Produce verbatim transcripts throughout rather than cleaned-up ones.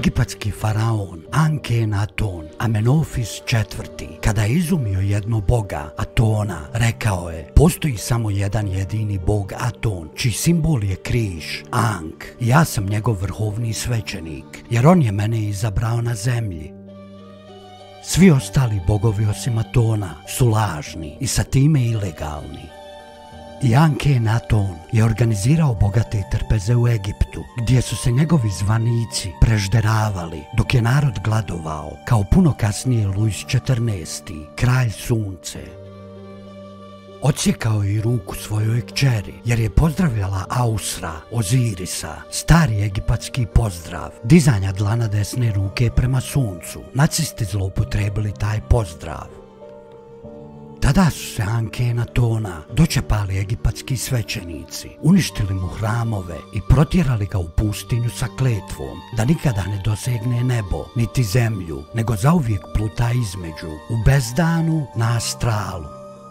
egipatski faraon Ankenaton Amenofis četvrti, kada je izumio jednog boga, Atona, rekao je: postoji samo jedan jedini bog Aton, čiji simbol je križ, Ank. Ja sam njegov vrhovni svećenik, jer on je mene izabrao na zemlji. Svi ostali bogovi osim Atona su lažni i sa time ilegalni. I Ankenaton je organizirao bogate trpeze u Egiptu, gdje su se njegovi zvanici prežderavali dok je narod gladovao, kao puno kasnije Luis četrnaesti, kralj sunce. Odsjekao je i ruku svojoj kćeri, jer je pozdravljala Ausra, Ozirisa, stari egipatski pozdrav, dizanja dlana desne ruke prema suncu. Nacisti zloupotrebili taj pozdrav. Tada su se Ankenatona dočepali egipatski svećenici, uništili mu hramove i protjerali ga u pustinju sa kletvom da nikada ne dosegne nebo niti zemlju, nego zauvijek pluta između, u bezdanu na astralu.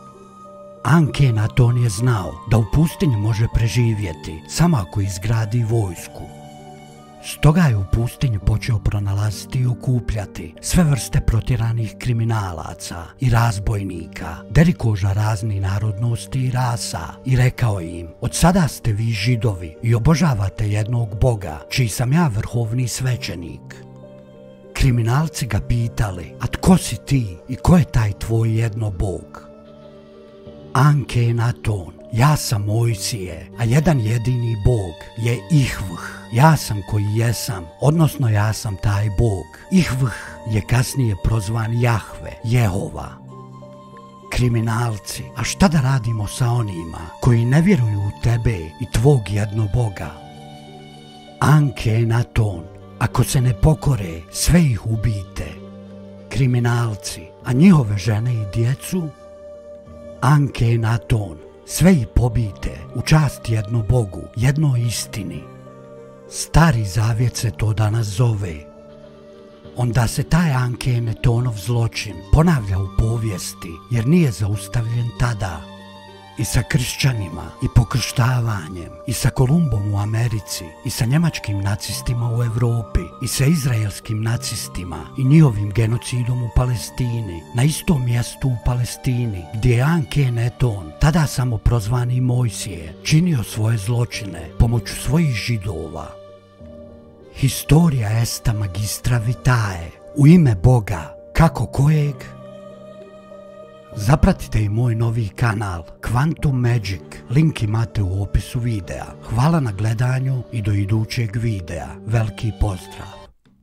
Ankenaton je znao da u pustinji može preživjeti samo ako izgradi vojsku. Stoga je u pustinji počeo pronalaziti i okupljati sve vrste protjeranih kriminalaca i razbojnika, derikoža raznih narodnosti i rasa, i rekao im: od sada ste vi Židovi i obožavate jednog Boga, čiji sam ja vrhovni svećenik. Kriminalci ga pitali: a tko si ti i ko je taj tvoj jedno Bog? Ankenaton: ja sam Mojsije, a jedan jedini Bog je Ihvh. Ja sam koji jesam, odnosno ja sam taj Bog. Ihvh je kasnije prozvan Jahve, Jehova. Kriminalci: a šta da radimo sa onima koji ne vjeruju u tebe i tvog jednog Boga? Ankenaton: ako se ne pokore, sve ih ubijte. Kriminalci: a njihove žene i djecu? Ankenaton: sve ih pobijte u čast jednom Bogu, jednoj istini. Stari zavjet se to danas zove. Onda se taj Ankenatonov zločin ponavlja u povijesti, jer nije zaustavljen tada. I sa kršćanima, i pokrštavanjem, i sa Kolumbom u Americi, i sa njemačkim nacistima u Europi, i sa izraelskim nacistima i njihovim genocidom u Palestini, na istom mjestu u Palestini, gdje je Ankenaton, tada samo prozvani Mojsije, činio svoje zločine pomoću svojih Židova. Historia esta magistra vitae, u ime Boga, kako kojeg? Zapratite i moj novi kanal Quantum Magic, link imate u opisu videa. Hvala na gledanju i do idućeg videa. Veliki pozdrav!